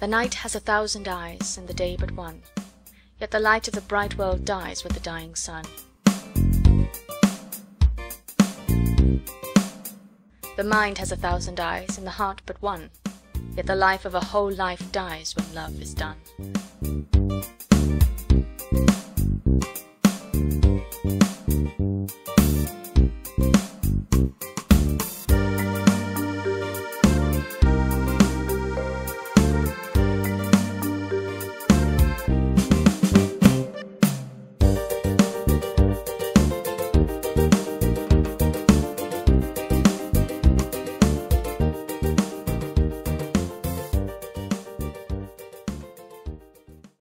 The night has 1,000 eyes, and the day but one, yet the light of the bright world dies with the dying sun. The mind has 1,000 eyes, and the heart but one, yet the life of a whole life dies when love is done.